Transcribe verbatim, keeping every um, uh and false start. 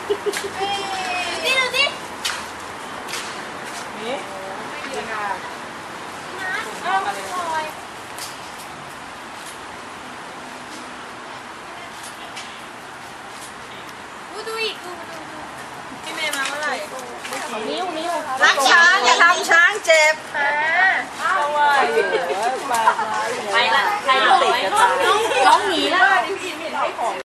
นี่ดูสินี่นี่ค่ะเอาลอยดูอีกดูดูดูพี่เมย์มาเมื่อไหร่นิ้วนิ้วรักช้างอย่าทำช้างเจ็บค่ะเพราะว่าเหลือมาไปละใครหลงน้องหนีแล้ว